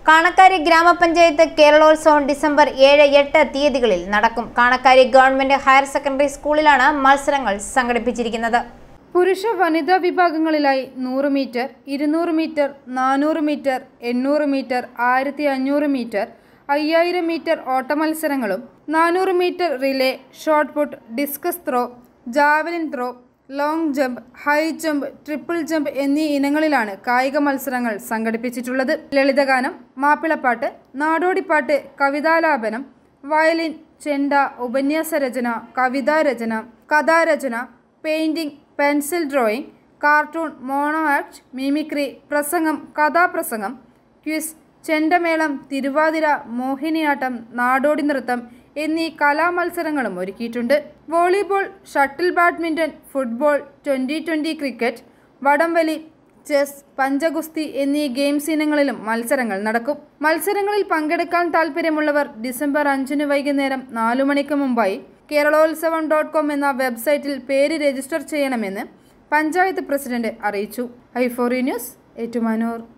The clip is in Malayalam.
കാണക്കാരി ഗ്രാമപഞ്ചായത്ത് കേരളോത്സവം ഡിസംബർ 7-8 തീയതികളിൽ നടക്കും. കാണക്കാരി ഗവൺമെന്റ് ഹയർ സെക്കൻഡറി സ്കൂളിലാണ് മത്സരങ്ങൾ സംഘടിപ്പിച്ചിരിക്കുന്നത്. പുരുഷ വനിതാ വിഭാഗങ്ങളിലായി 100 metre, 200 metre, 400 metre, 800 metre, 1500 metre, 5000 metre ഓട്ട മത്സരങ്ങളും 400 metre relay, shot put, discus throw, javelin throw, long jump, high jump, triple jump എന്നീ ഇനങ്ങളിലാണ് കായിക മത്സരങ്ങൾ സംഘടിപ്പിച്ചിട്ടുള്ളത്. ലളിതഗാനം, മാപ്പിളപ്പാട്ട്, നാടോടിപ്പാട്ട്, കവിതാലാപനം, വയലിൻ, ചെണ്ട, ഉപന്യാസരചന, കവിതാരചന, കഥാരചന, painting, pencil drawing, cartoon, mono act, mimicry, പ്രസംഗം, കഥാപ്രസംഗം, ക്വിസ്, ചെണ്ടമേളം, തിരുവാതിര, മോഹിനിയാട്ടം, നാടോടി നൃത്തം എന്നീ കലാമത്സരങ്ങളും ഒരുക്കിയിട്ടുണ്ട്. Volleyball, shuttle badminton, football, 2020 cricket, വടംവലി, ചെസ്, പഞ്ചഗുസ്തി എന്നീ ഗെയിംസ് ഇനങ്ങളിലും മത്സരങ്ങൾ നടക്കും. മത്സരങ്ങളിൽ പങ്കെടുക്കാൻ താൽപ്പര്യമുള്ളവർ ഡിസംബർ 5 വൈകുന്നേരം 4 മണിക്ക് മുമ്പായി keraloutsavam.com എന്ന വെബ്സൈറ്റിൽ പേര് രജിസ്റ്റർ ചെയ്യണമെന്ന് പഞ്ചായത്ത് പ്രസിഡന്റ് അറിയിച്ചു. i4u news, Ettumanoor.